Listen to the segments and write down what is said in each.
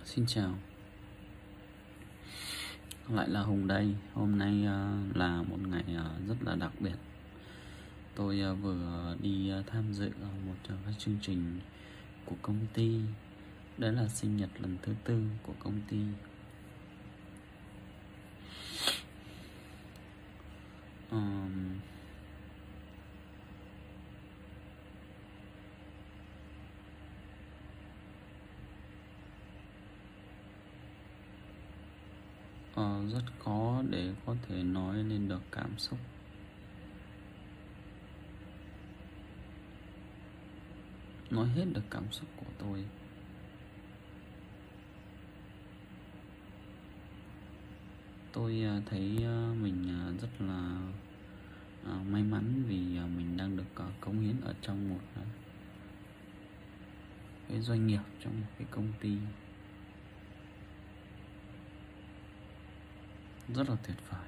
Xin chào, lại là Hùng đây. Hôm nay là một ngày rất là đặc biệt. Tôi vừa đi tham dự một cái chương trình của công ty. Đấy là sinh nhật lần thứ 4 của công ty. Rất khó để có thể nói lên được cảm xúc. Nói hết được cảm xúc của tôi. Tôi thấy mình rất là may mắn vì mình đang được cống hiến ở trong một cái doanh nghiệp, trong một cái công ty rất là tuyệt vời.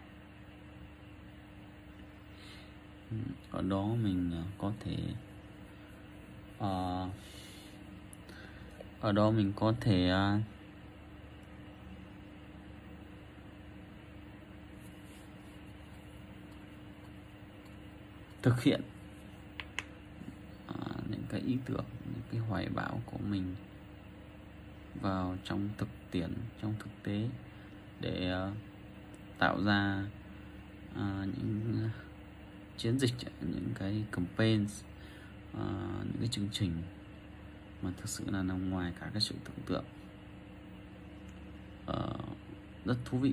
Ở đó mình có thể thực hiện những cái ý tưởng, những cái hoài bão của mình vào trong thực tiễn, trong thực tế, để tạo ra những chiến dịch, những cái campaigns, những cái chương trình mà thực sự là nằm ngoài cả cái sự tưởng tượng. Rất thú vị,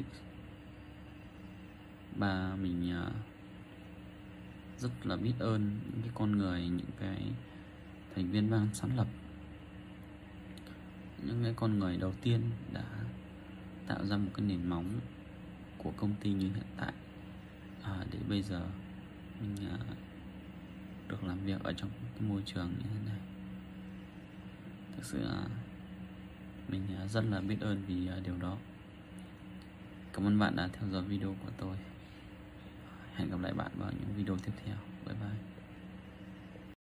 và mình rất là biết ơn những cái con người, những cái thành viên ban sáng lập, những cái con người đầu tiên đã tạo ra một cái nền móng của công ty như hiện tại, để bây giờ mình được làm việc ở trong cái môi trường như thế này. Thực sự mình rất là biết ơn vì điều đó. Cảm ơn bạn đã theo dõi video của tôi. Hẹn gặp lại bạn vào những video tiếp theo. Bye bye.